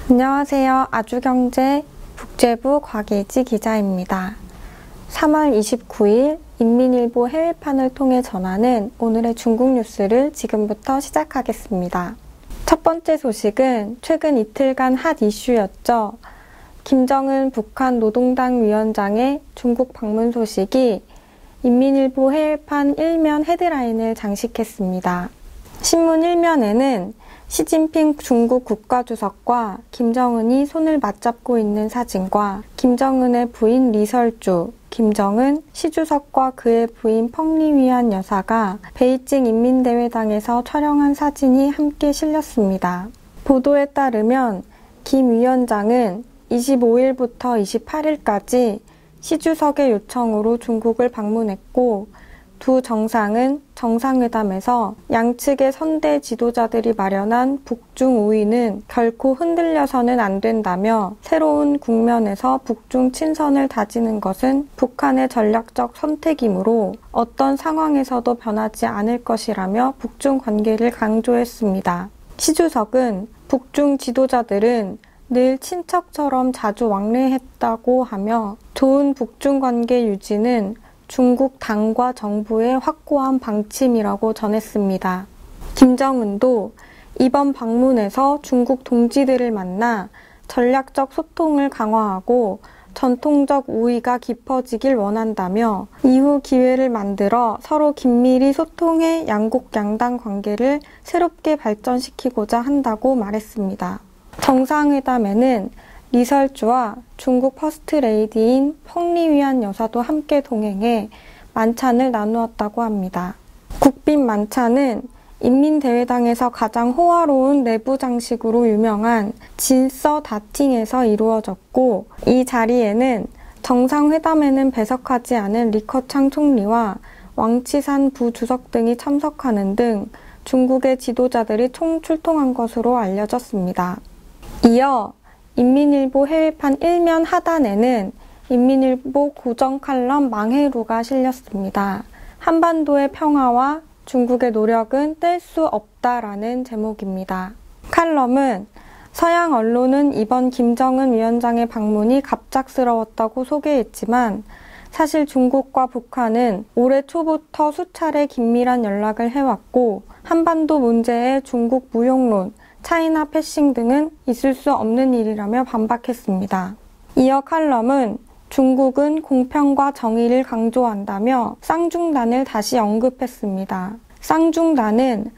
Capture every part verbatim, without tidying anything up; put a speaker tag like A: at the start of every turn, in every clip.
A: 안녕하세요. 아주경제 국제부 곽예지 기자입니다. 삼월 이십구일 인민일보 해외판을 통해 전하는 오늘의 중국 뉴스를 지금부터 시작하겠습니다. 첫 번째 소식은 최근 이틀간 핫 이슈였죠. 김정은 북한 노동당 위원장의 중국 방문 소식이 인민일보 해외판 일면 헤드라인을 장식했습니다. 신문 일면에는 시진핑 중국 국가주석과 김정은이 손을 맞잡고 있는 사진과 김정은의 부인 리설주, 김정은, 시 주석과 그의 부인 펑리위안 여사가 베이징 인민대회당에서 촬영한 사진이 함께 실렸습니다. 보도에 따르면 김 위원장은 이십오일부터 이십팔일까지 시 주석의 요청으로 중국을 방문했고 두 정상은 정상회담에서 양측의 선대 지도자들이 마련한 북중 우위는 결코 흔들려서는 안 된다며 새로운 국면에서 북중 친선을 다지는 것은 북한의 전략적 선택이므로 어떤 상황에서도 변하지 않을 것이라며 북중 관계를 강조했습니다. 시 주석은 북중 지도자들은 늘 친척처럼 자주 왕래했다고 하며 좋은 북중 관계 유지는 중국 당과 정부의 확고한 방침이라고 전했습니다. 김정은도 이번 방문에서 중국 동지들을 만나 전략적 소통을 강화하고 전통적 우위가 깊어지길 원한다며 이후 기회를 만들어 서로 긴밀히 소통해 양국 양당 관계를 새롭게 발전시키고자 한다고 말했습니다. 정상회담에는 리설주와 중국 퍼스트레이디인 펑리위안 여사도 함께 동행해 만찬을 나누었다고 합니다. 국빈 만찬은 인민대회당에서 가장 호화로운 내부 장식으로 유명한 진서 다팅에서 이루어졌고 이 자리에는 정상회담에는 배석하지 않은 리커창 총리와 왕치산 부주석 등이 참석하는 등 중국의 지도자들이 총출동한 것으로 알려졌습니다. 이어 인민일보 해외판 일면 하단에는 인민일보 고정 칼럼 망해루가 실렸습니다. 한반도의 평화와 중국의 노력은 뗄 수 없다라는 제목입니다. 칼럼은 서양 언론은 이번 김정은 위원장의 방문이 갑작스러웠다고 소개했지만 사실 중국과 북한은 올해 초부터 수차례 긴밀한 연락을 해왔고 한반도 문제의 중국 무용론, 차이나 패싱 등은 있을 수 없는 일이라며 반박했습니다. 이어 칼럼은 중국은 공평과 정의를 강조한다며 쌍중단을 다시 언급했습니다. 쌍중단은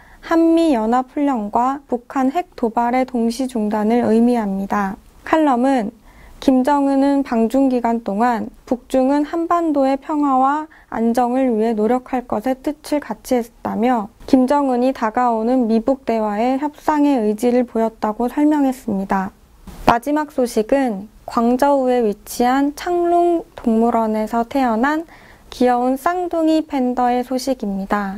A: 한미연합훈련과 북한 핵 도발의 동시 중단을 의미합니다. 칼럼은 김정은은 방중 기간 동안 북중은 한반도의 평화와 안정을 위해 노력할 것의 뜻을 같이 했다며 김정은이 다가오는 미북 대화에 협상의 의지를 보였다고 설명했습니다. 마지막 소식은 광저우에 위치한 창룽 동물원에서 태어난 귀여운 쌍둥이 팬더의 소식입니다.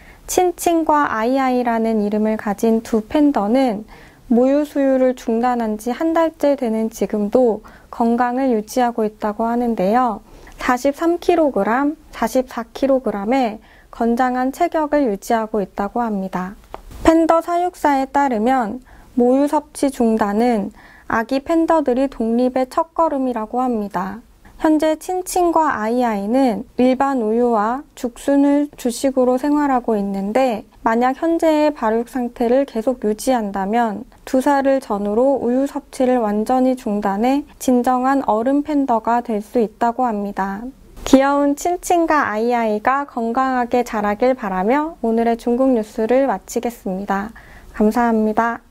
A: 친친과 아이아이라는 이름을 가진 두 팬더는 모유 수유를 중단한 지 한 달째 되는 지금도 건강을 유지하고 있다고 하는데요. 사십삼 킬로그램, 사십사 킬로그램의 건장한 체격을 유지하고 있다고 합니다. 팬더 사육사에 따르면 모유 섭취 중단은 아기 팬더들이 독립의 첫걸음이라고 합니다. 현재 친친과 아이아이는 일반 우유와 죽순을 주식으로 생활하고 있는데 만약 현재의 발육 상태를 계속 유지한다면 두 살을 전후로 우유 섭취를 완전히 중단해 진정한 어른 팬더가 될 수 있다고 합니다. 귀여운 친친과 아이아이가 건강하게 자라길 바라며 오늘의 중국 뉴스를 마치겠습니다. 감사합니다.